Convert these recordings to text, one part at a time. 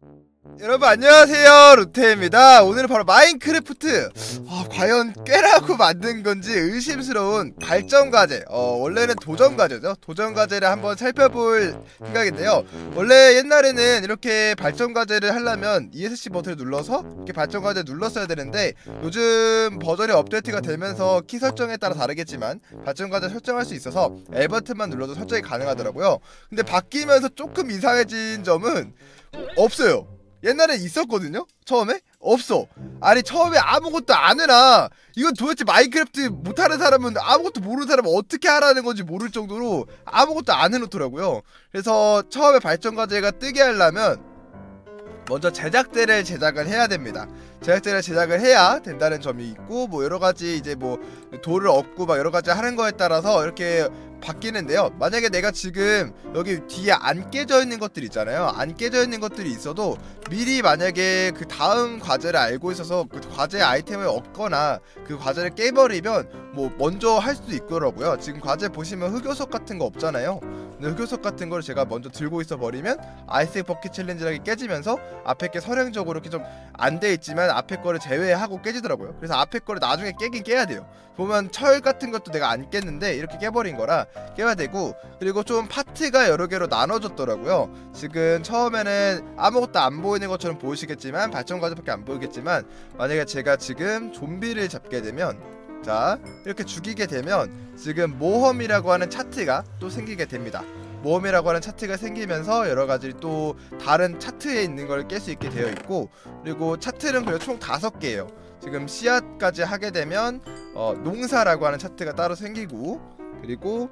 여러분 안녕하세요, 루테입니다. 오늘은 바로 마인크래프트 과연 꾀라고 만든 건지 의심스러운 발전과제, 원래는 도전과제죠. 도전과제를 한번 살펴볼 생각인데요. 원래 옛날에는 이렇게 발전과제를 하려면 ESC 버튼을 눌러서 이렇게 발전과제 눌렀어야 되는데, 요즘 버전이 업데이트가 되면서 키 설정에 따라 다르겠지만 발전과제 설정할 수 있어서 L 버튼만 눌러도 설정이 가능하더라고요. 근데 바뀌면서 조금 이상해진 점은 없어요. 옛날에 있었거든요? 처음에? 없어. 아니 처음에 아무것도 안 해놔. 이건 도대체 마인크래프트 못하는 사람은, 아무것도 모르는 사람은 어떻게 하라는 건지 모를 정도로 아무것도 안 해놓더라고요. 그래서 처음에 발전과제가 뜨게 하려면 먼저 제작대를 제작을 해야 됩니다. 제작대를 제작을 해야 된다는 점이 있고, 뭐 여러가지 이제 뭐 돌을 얻고 막 여러가지 하는 거에 따라서 이렇게 바뀌는데요. 만약에 내가 지금 여기 뒤에 안 깨져 있는 것들 있잖아요. 안 깨져 있는 것들이 있어도 미리 만약에 그 다음 과제를 알고 있어서 그 과제 아이템을 얻거나 그 과제를 깨버리면 뭐 먼저 할 수도 있더라고요. 지금 과제 보시면 흑요석 같은 거 없잖아요. 근데 흑요석 같은 거를 제가 먼저 들고 있어 버리면 아이스 버킷 챌린지라게 깨지면서 앞에 게 서량적으로 이렇게 좀 안 돼 있지만 앞에 거를 제외하고 깨지더라고요. 그래서 앞에 거를 나중에 깨긴 깨야 돼요. 보면 철 같은 것도 내가 안 깼는데 이렇게 깨버린 거라 깨야 되고, 그리고 좀 파트가 여러 개로 나눠졌더라고요. 지금 처음에는 아무것도 안 보이는 것처럼 보이시겠지만, 발전과제밖에 안 보이겠지만, 만약에 제가 지금 좀비를 잡게 되면, 자 이렇게 죽이게 되면 지금 모험이라고 하는 차트가 또 생기게 됩니다. 모험이라고 하는 차트가 생기면서 여러가지 또 다른 차트에 있는 걸 깰 수 있게 되어 있고, 그리고 차트는 그리고 총 5개예요 지금 씨앗까지 하게 되면 농사라고 하는 차트가 따로 생기고, 그리고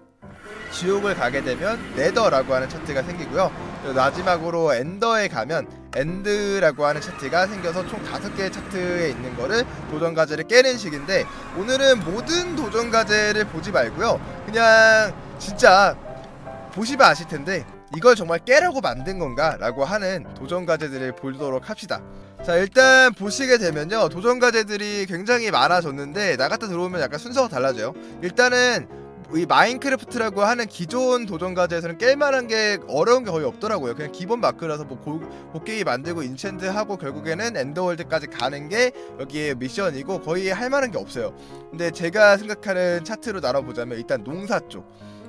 지옥을 가게 되면 네더라고 하는 차트가 생기고요. 그리고 마지막으로 엔더에 가면 엔드라고 하는 차트가 생겨서 총 5개의 차트에 있는 거를 도전과제를 깨는 식인데, 오늘은 모든 도전과제를 보지 말고요, 그냥 진짜 보시면 아실텐데 이걸 정말 깨라고 만든 건가 라고 하는 도전과제들을 보도록 합시다. 자, 일단 보시게 되면요, 도전과제들이 굉장히 많아졌는데 나갔다 들어오면 약간 순서가 달라져요. 일단은 이 마인크래프트라고 하는 기존 도전과제에서는 깰만한 게 어려운 게 거의 없더라고요. 그냥 기본 마크라서 뭐 곡괭이 만들고 인챈트하고 결국에는 엔더월드까지 가는 게 여기에 미션이고, 거의 할 만한 게 없어요. 근데 제가 생각하는 차트로 나눠보자면, 일단 농사 쪽,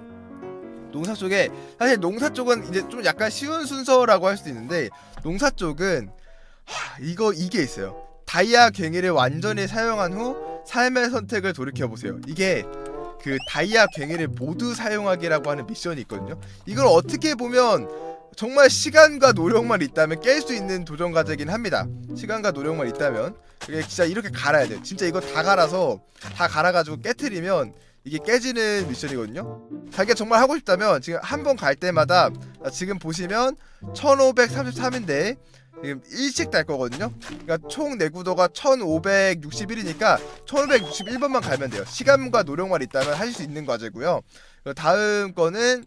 농사 쪽에, 사실 농사 쪽은 이제 좀 약간 쉬운 순서라고 할 수도 있는데, 농사 쪽은 이게 있어요. 다이아 괭이를 완전히 사용한 후 삶의 선택을 돌이켜보세요. 이게 그 다이아 괭이를 모두 사용하기라고 하는 미션이 있거든요. 이걸 어떻게 보면 정말 시간과 노력만 있다면 깰 수 있는 도전 과제긴 합니다. 시간과 노력만 있다면. 이게 진짜 이렇게 갈아야 돼요. 진짜 이거 다 갈아서, 다 갈아가지고 깨트리면 이게 깨지는 미션이거든요. 자기가 정말 하고 싶다면 지금 한 번 갈 때마다, 지금 보시면 1533인데 지금 1씩 달 거거든요. 그러니까 총 내구도가 1561이니까 1561번만 가면 돼요. 시간과 노력만 있다면 하실 수 있는 과제고요. 다음 거는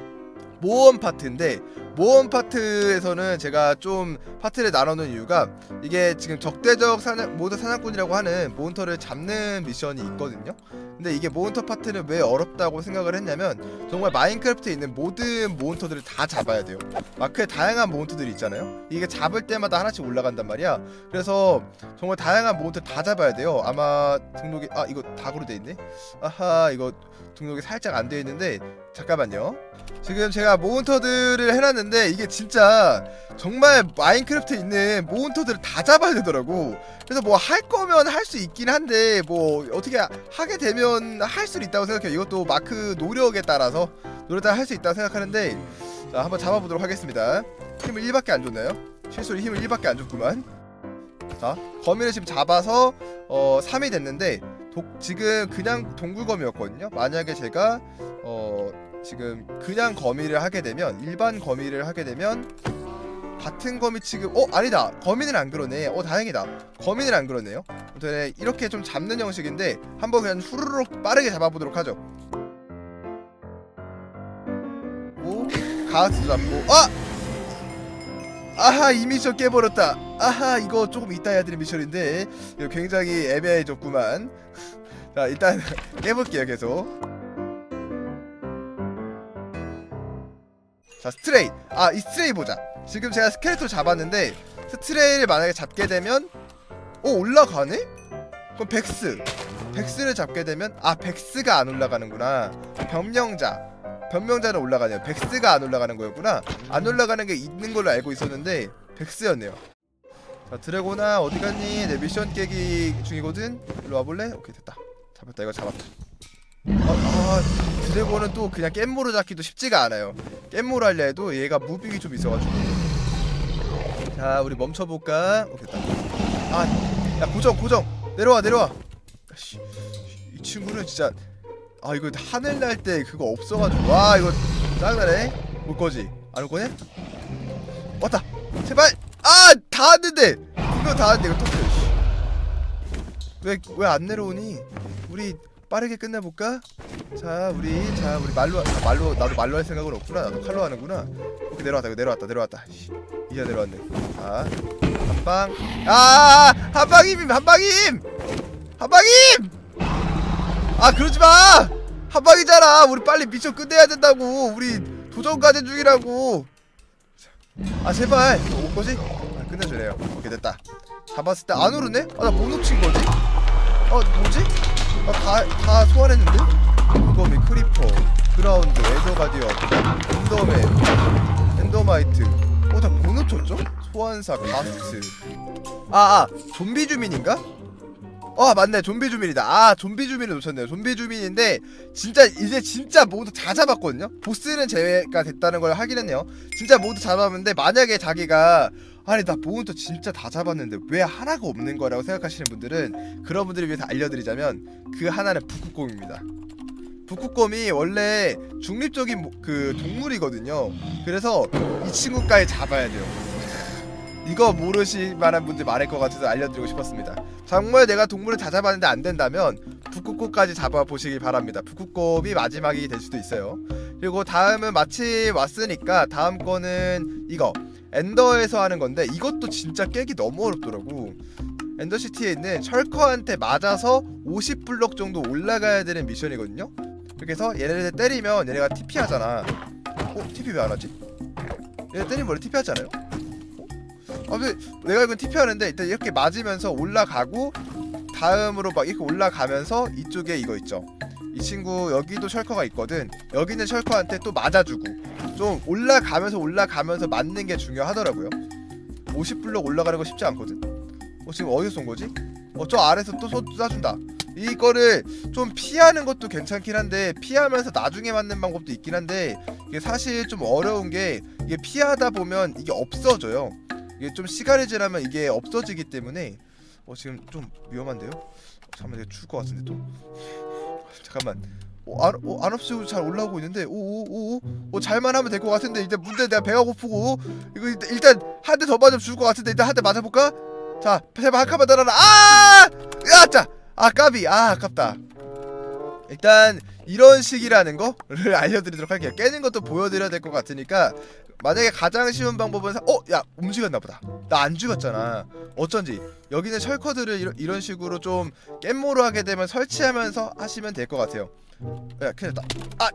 모험 파트인데, 모험 파트에서는 제가 좀 파트를 나눠놓은 이유가, 이게 지금 적대적 모드 사냥꾼이라고 하는 몬스터를 잡는 미션이 있거든요. 근데 이게 몬스터 파트는 왜 어렵다고 생각을 했냐면, 정말 마인크래프트에 있는 모든 몬스터들을 다 잡아야 돼요. 마크에 다양한 몬스터들이 있잖아요. 이게 잡을 때마다 하나씩 올라간단 말이야. 그래서 정말 다양한 몬스터 다 잡아야 돼요. 아마 등록이, 이거 다그로 돼있네. 아하, 이거 등록이 살짝 안 돼있는데, 잠깐만요. 지금 제가 몬스터들을 해놨는데, 이게 진짜 정말 마인크래프트에 있는 몬스터들을 다 잡아야 되더라고. 그래서 뭐 할 거면 할 수 있긴 한데, 뭐 어떻게 하게 되면 할 수 있다고 생각해요. 이것도 마크 노력에 따라서 할 수 있다고 생각하는데, 자 한번 잡아보도록 하겠습니다. 힘을 1밖에 안 줬나요? 실수로 힘을 1밖에 안 줬구만. 자, 거미를 지금 잡아서 3이 됐는데, 지금 그냥 동굴거미였거든요. 만약에 제가 지금 그냥 거미를 하게 되면, 일반 거미를 하게 되면 같은 거미 지금 아니다, 거미는 안 그러네. 다행이다, 거미는 안 그러네요. 아무튼 이렇게 좀 잡는 형식인데, 한번 그냥 후루룩 빠르게 잡아보도록 하죠. 오, 가스도 잡고, 아하, 이 미션 깨버렸다. 아하, 이거 조금 이따 해야 되는 미션인데 이거 굉장히 애매해졌구만. 자, 일단 깨볼게요. 계속. 자 스트레이. 아 이 스트레이 보자. 지금 제가 스켈레톤 잡았는데 스트레이를 만약에 잡게 되면 올라가네? 그럼 백스를 잡게 되면 백스가 안 올라가는구나. 변명자는 올라가네요. 백스가 안 올라가는 거였구나. 안 올라가는 게 있는 걸로 알고 있었는데 백스였네요. 자 드래곤아 어디갔니? 내 미션 깨기 중이거든. 일로 와볼래? 오케이 됐다. 잡았다. 이거 잡았다. 드래곤은 또 그냥 깻모로 잡기도 쉽지가 않아요. 깻모로 하려 해도 얘가 무빙이 좀 있어가지고. 자 우리 멈춰볼까? 오케이 됐다. 야 고정 내려와. 이 친구는 진짜 이거 하늘 날 때 그거 없어가지고 와 이거 짜증나네. 올 거지? 안 올 거냐? 왔다 제발. 다 왔는데 분명 다 왔는데 이거 터뜨려. 왜 안 내려오니? 우리 빠르게 끝내볼까? 자 우리 말로 나도 말로 할 생각은 없구나. 나도 칼로 하는구나. 오케이 내려왔다. 이제 내려왔네. 자 한방. 한방임. 그러지마. 한방이잖아. 우리 빨리 미션 끝내야 된다고. 우리 도전 과제 중이라고. 제발 올거지? 끝내주래요. 오케이 됐다. 잡았을 때 안 오르네? 나 뭐 놓친거지? 뭐지? 다 소환했는데? 물거미, 크리퍼, 그라운드, 에더가디언, 엔더맨, 엔더마이트. 다 뭐 놓쳤죠? 소환사, 가스트. 좀비 주민인가? 맞네. 좀비 주민이다. 좀비 주민을 놓쳤네요. 좀비 주민인데 이제 진짜 모두 다 잡았거든요. 보스는 제외가 됐다는 걸 확인했네요. 진짜 모두 잡았는데 만약에 자기가 아니 나 몬스터 진짜 다 잡았는데 왜 하나가 없는 거라고 생각하시는 분들은 그런 분들을 위해서 알려드리자면 그 하나는 북극곰입니다. 북극곰이 원래 중립적인 그 동물이거든요. 그래서 이 친구까지 잡아야 돼요. 이거 모르실 만한 분들 많을 것 같아서 알려드리고 싶었습니다. 정말 내가 동물을 다 잡았는데 안 된다면 북극곰까지 잡아보시길 바랍니다. 북극곰이 마지막이 될 수도 있어요. 그리고 다음은 마침 왔으니까 다음 거는 이거 엔더에서 하는 건데 이것도 진짜 깨기 너무 어렵더라고. 엔더시티에 있는 철커한테 맞아서 50블럭 정도 올라가야 되는 미션이거든요. 그래서 얘네들 때리면 얘네가 TP 하잖아. TP 왜 안 하지? 얘네 때리면 원래 TP 하잖아요. 근데 내가 이건 TP 하는데 일단 이렇게 맞으면서 올라가고 다음으로 막 이렇게 올라가면서 이쪽에 이거 있죠. 이 친구 여기도 셜커가 있거든. 여기는 셜커한테 또 맞아주고 좀 올라가면서 맞는 게 중요하더라고요. 50블럭 올라가는 거 쉽지 않거든. 지금 어디서 쏜 거지? 저 아래에서 또 쏴준다. 이거를 좀 피하는 것도 괜찮긴 한데 피하면서 나중에 맞는 방법도 있긴 한데 이게 사실 좀 어려운 게 이게 피하다 보면 이게 없어져요. 이게 좀 시간이 지나면 이게 없어지기 때문에 지금 좀 위험한데요? 잠깐만 내가 죽을 것 같은데 또 잠깐만 안 없이고 잘 올라오고 있는데 잘만 하면 될 것 같은데 일단 문제 내가 배가 고프고 이거 일단 한 대 더 맞으면 죽을 것 같은데 일단 한 대 맞아볼까? 자 제발 한 칸만 달아라. 까비. 아깝다. 일단 이런 식이라는 거를 알려드리도록 할게요. 깨는 것도 보여드려야 될 것 같으니까 만약에 가장 쉬운 방법은 야 움직였나보다. 나 안 죽였잖아. 어쩐지 여기는 셜커들을 이런 식으로 좀 깻모로 하게 되면 설치하면서 하시면 될 것 같아요. 야 큰일 났다.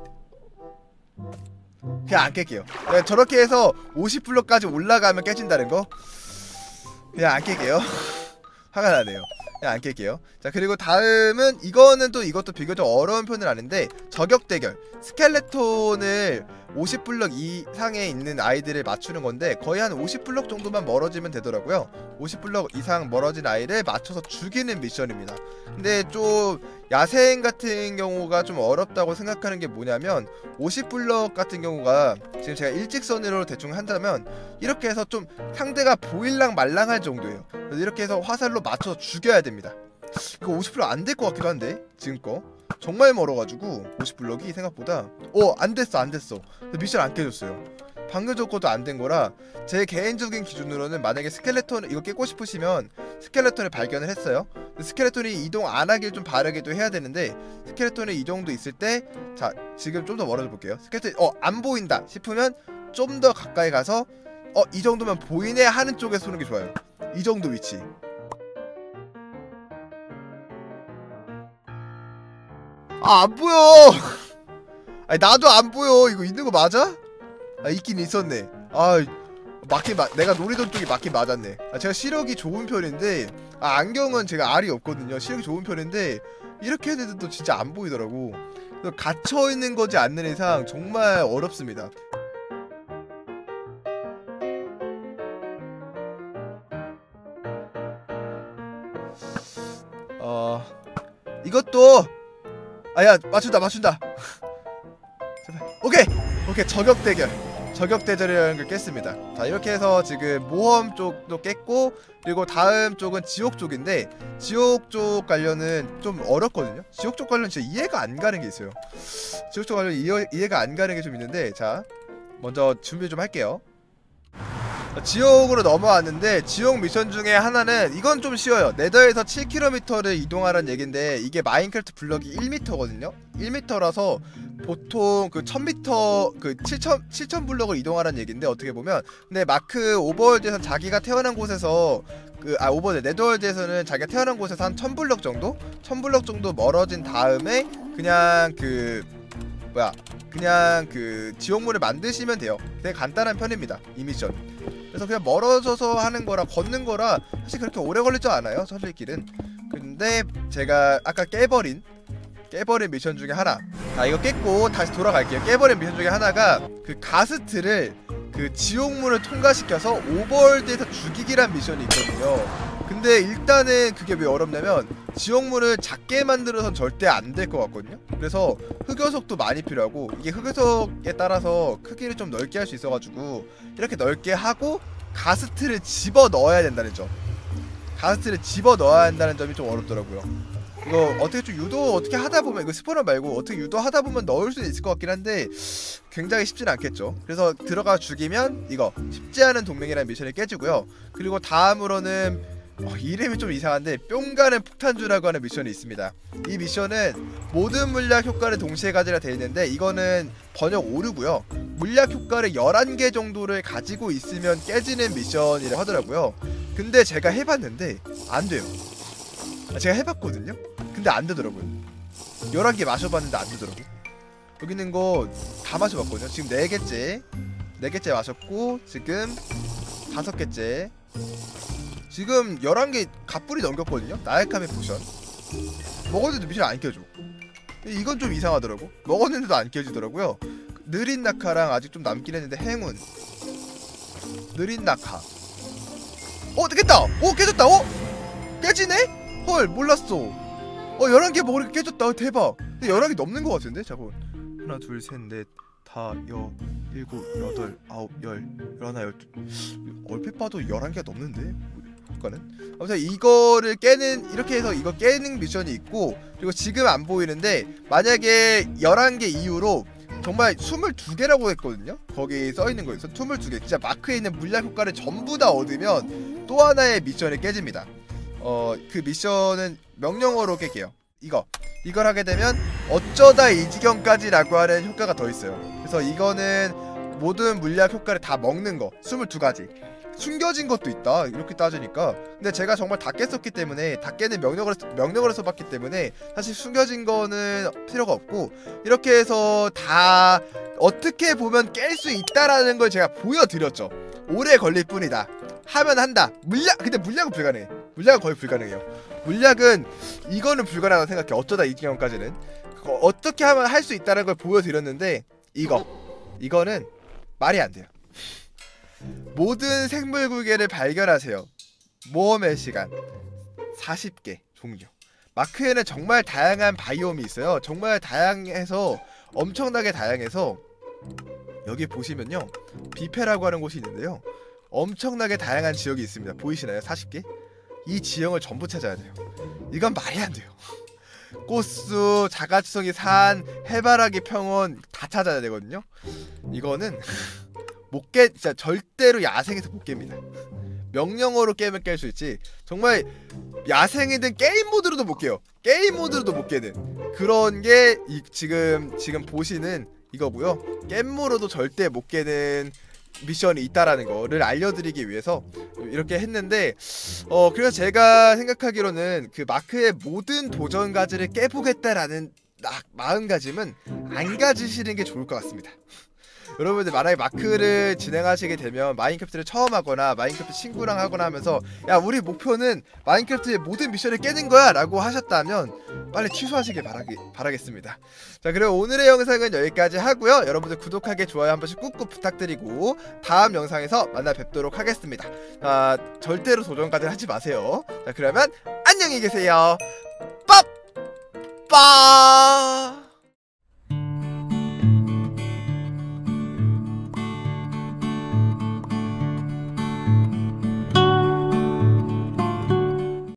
그냥 안 깰게요. 저렇게 해서 50블럭까지 올라가면 깨진다는 거 그냥 안 깰게요. 화가 나네요. 그냥 안 깰게요. 자 그리고 다음은 이것도 비교적 어려운 편은 아닌데 저격 대결. 스켈레톤을 50블럭 이상에 있는 아이들을 맞추는 건데 거의 한 50블럭 정도만 멀어지면 되더라고요. 50블럭 이상 멀어진 아이를 맞춰서 죽이는 미션입니다. 근데 좀 야생 같은 경우가 좀 어렵다고 생각하는 게 뭐냐면 50블럭 같은 경우가 지금 제가 일직선으로 대충 한다면 이렇게 해서 좀 상대가 보일랑 말랑할 정도예요. 그래서 이렇게 해서 화살로 맞춰서 죽여야 됩니다. 이거 50블럭 안 될 것 같기도 한데 지금 거 정말 멀어가지고 50블럭이 생각보다 안 됐어. 미션 안 깨졌어요. 방금 전 것도 안 된 거라 제 개인적인 기준으로는 만약에 스켈레톤 이거 깨고 싶으시면 스켈레톤을 발견을 했어요. 스켈레톤이 이동 안 하길 좀 바르게도 해야 되는데 스켈레톤이 이 정도 있을 때 자 지금 좀 더 멀어져 볼게요. 스켈레톤이 안 보인다 싶으면 좀 더 가까이 가서 이 정도면 보이네 하는 쪽에 쏘는 게 좋아요. 이 정도 위치. 안 보여. 아니 나도 안 보여. 이거 있는 거 맞아? 아 있긴 있었네. 내가 노리던 쪽이 맞긴 맞았네. 제가 시력이 좋은 편인데 안경은 제가 알이 없거든요. 시력이 좋은 편인데 이렇게 해도 진짜 안 보이더라고. 갇혀있는 거지 않는 이상 정말 어렵습니다. 이것도 야 맞춘다. 오케이 저격 대결이라는 걸 깼습니다. 자 이렇게 해서 지금 모험 쪽도 깼고, 그리고 다음 쪽은 지옥 쪽인데 지옥 쪽 관련은 좀 어렵거든요. 지옥 쪽 관련 진짜 이해가 안 가는 게 있어요. 지옥 쪽 관련 이해가 안 가는 게 좀 있는데, 자 먼저 준비 좀 할게요. 지옥으로 넘어왔는데 지옥 미션 중에 하나는 이건 좀 쉬워요. 네더에서 7km를 이동하라는 얘긴데 이게 마인크래프트 블럭이 1m거든요 1m라서 보통 그 1000m 그 7000 블럭을 이동하라는 얘긴데, 어떻게 보면 근데 마크 오버월드에서 자기가 태어난 곳에서 네더월드에서는 자기가 태어난 곳에서 한 1000블럭 정도? 1000블럭 정도 멀어진 다음에 그냥 그냥 그 지옥문을 만드시면 돼요. 되게 간단한 편입니다, 이 미션. 그래서 그냥 멀어져서 하는 거라, 걷는 거라 사실 그렇게 오래 걸리지 않아요, 선실길은. 근데 제가 아까 깨버린 미션 중에 하나, 이거 깼고 다시 돌아갈게요. 깨버린 미션 중에 하나가 그 가스트를 그 지옥문을 통과시켜서 오버월드에서 죽이기란 미션이 있거든요. 근데 일단은 그게 왜 어렵냐면 지옥문을 작게 만들어선 절대 안 될 것 같거든요. 그래서 흑요석도 많이 필요하고, 이게 흑요석에 따라서 크기를 좀 넓게 할 수 있어가지고 이렇게 넓게 하고 가스트를 집어 넣어야 된다는 점, 가스트를 집어 넣어야 한다는 점이 좀 어렵더라고요. 이거 어떻게 좀 어떻게 하다보면, 이거 스포너 말고 어떻게 유도하다보면 넣을 수 있을 것 같긴 한데 굉장히 쉽지는 않겠죠. 그래서 들어가 죽이면 이거 쉽지 않은 동맹이라는 미션이 깨지고요. 그리고 다음으로는 이름이 좀 이상한데 뿅가는 폭탄주라고 하는 미션이 있습니다. 이 미션은 모든 물약 효과를 동시에 가지라 되어 있는데, 이거는 번역 오류고요. 물약 효과를 11개 정도를 가지고 있으면 깨지는 미션이라고 하더라고요. 근데 제가 해봤는데 안 돼요. 제가 해봤거든요. 근데 안 되더라고요. 11개 마셔봤는데 안 되더라고요. 여기 있는 거 다 마셔봤거든요. 지금 4개째 마셨고, 지금 5개째. 지금 11개 갑불이 넘겼거든요. 나약함의 포션 먹었는데도 미션 안 켜줘. 이건 좀 이상하더라고. 먹었는데도 안 켜지더라고요. 느린 낙하랑 아직 좀 남긴 했는데 행운, 느린 낙하. 됐다! 깨졌다! 깨지네? 헐, 몰랐어. 11개 먹으니까 깨졌다. 대박. 근데 11개 넘는 것 같은데? 잠깐. 하나, 둘, 셋, 넷, 다, 일곱, 여덟, 아홉, 열, 열하나, 열둘. 얼핏 봐도 11개가 넘는데? 효과는? 아무튼 이거를 이렇게 해서 이거 깨는 미션이 있고, 그리고 지금 안 보이는데 만약에 11개 이후로 정말 22개라고 했거든요? 거기 써있는 거 있어. 22개. 진짜 마크에 있는 물약 효과를 전부 다 얻으면 또 하나의 미션이 깨집니다. 그 미션은 명령어로 깰게요. 이걸 하게 되면 어쩌다 이 지경까지 라고 하는 효과가 더 있어요. 그래서 이거는 모든 물약 효과를 다 먹는 거 22가지. 숨겨진 것도 있다, 이렇게 따지니까. 근데 제가 정말 다 깼었기 때문에, 다 깨는 명령어를 써봤기 때문에 사실 숨겨진 거는 필요가 없고, 이렇게 해서 다 어떻게 보면 깰 수 있다라는 걸 제가 보여드렸죠. 오래 걸릴 뿐이다, 하면 한다. 근데 물약은 불가능해. 물약은 거의 불가능해요. 물약은 이거는 불가능하다고 생각해. 어쩌다 이 지경까지는 어떻게 하면 할 수 있다는 걸 보여드렸는데, 이거는 말이 안 돼요. 모든 생물구개를 발견하세요. 모험의 시간 40개 종류. 마크에는 정말 다양한 바이옴이 있어요. 정말 다양해서, 엄청나게 다양해서, 여기 보시면요, 비페라고 하는 곳이 있는데요, 엄청나게 다양한 지역이 있습니다. 보이시나요? 40개? 이 지형을 전부 찾아야 돼요. 이건 말이 안 돼요. 꽃수, 자가지성이 산, 해바라기 평원 다 찾아야 되거든요. 이거는 진짜 절대로 야생에서 못 깹니다. 명령어로 깨면 깰 수 있지, 정말 야생이든 게임 모드로도 못 깨요. 게임 모드로도 못 깨는 그런 게 지금 보시는 이거고요. 게임으로도 절대 못 깨는 미션이 있다라는 거를 알려드리기 위해서 이렇게 했는데, 그래서 제가 생각하기로는 그 마크의 모든 도전가지를 깨보겠다라는 마음가짐은 안 가지시는 게 좋을 것 같습니다. 여러분들 만약에 마크를 진행하시게 되면 마인크래프트를 처음 하거나 마인크래프트 친구랑 하거나 하면서 야 우리 목표는 마인크래프트의 모든 미션을 깨는 거야 라고 하셨다면 빨리 취소하시길 바라겠습니다. 자, 그럼 오늘의 영상은 여기까지 하고요. 여러분들 구독하기 좋아요 한 번씩 꾹꾹 부탁드리고 다음 영상에서 만나 뵙도록 하겠습니다. 절대로 도전까지 하지 마세요. 자, 그러면 안녕히 계세요. 빠빠.